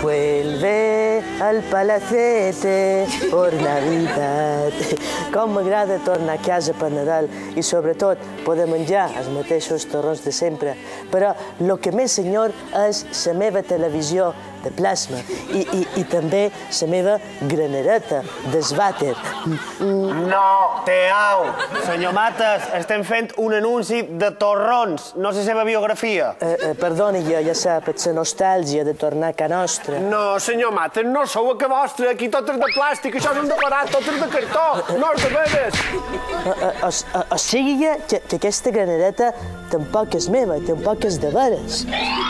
Vuelve al palacete por Navidad. Com m'agrada tornar a casa per Nadal i, sobretot, poder menjar els mateixos torrons de sempre. Però el que més senyor és la meva televisió de plasma i també la meva granereta d'esvàter. No, Teau! Senyor Mates, estem fent un anunci de torrons, no la seva biografia. Perdoni, ja sap, és la nostàlgia de tornar a ca nostra. No, senyor Mates, no sou a ca vostra. Aquí tot és de plàstic, això és un decorat, tot és de cartó, no és de veres. O sigui que aquesta granereta tampoc és meva, tampoc és de veres.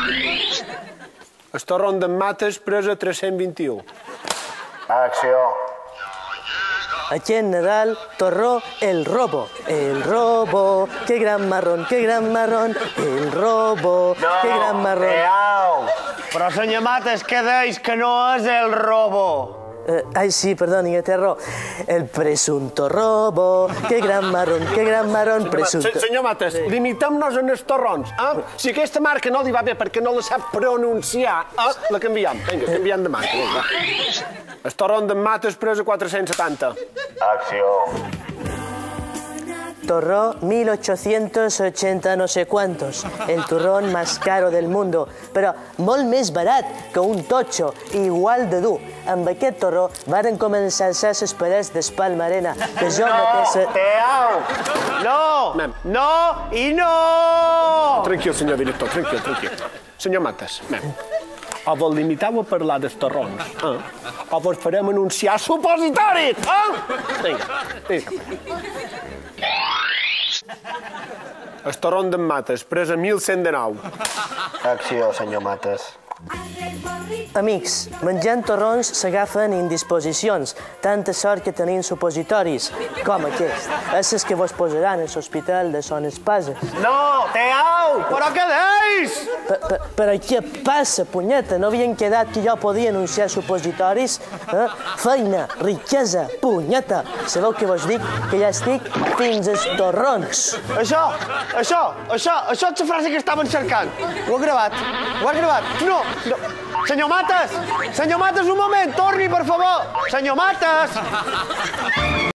El torrón d'en Mates, presa 321. Acció. Aquí en Nadal, torró el robo. El robo, qué gran marrón, qué gran marrón. El robo, qué gran marrón. Teau! Però, senyor Mates, què deis que no és el robo? Ai, sí, perdoni, té raó. El presunto robo, qué gran marrón, presunto... Senyor Mates, limitem-nos en els torrons. Si aquesta marca no li va bé perquè no la sap pronunciar, la canviem. Vinga, canviem de marca. El torrón d'en Mates, presa 470. Acció. Torró 1880 no sé cuántos, el turrón más caro del mundo, però molt més barat que un totxo, igual de dur. Amb aquest torró varen començar a alçar les parets d'Espalmarena, que jo mateix... No, Teau! No! No i no! Tranquil, senyor director, tranquil. Senyor Mates, o vos limiteu a parlar dels torrons, o vos farem anunciar supositoris, Vinga. El torrón d'en Mates, presa 1109. Acció, senyor Mates. Amics, menjant torrons s'agafen indisposicions, tanta sort que tenim supositoris, com aquest. Esses que vos posaran a l'hospital de Son Espases. No, Teau! Però què deis? Però què passa, punyeta? No havien quedat que jo podia anunciar supositoris? Feina, riquesa, punyeta. Sabeu què vos dic? Que ja estic fins als torrons. Això és la frase que estaven cercant. Ho has gravat? No. Senyor Mates, un moment, torni, per favor. Senyor Mates!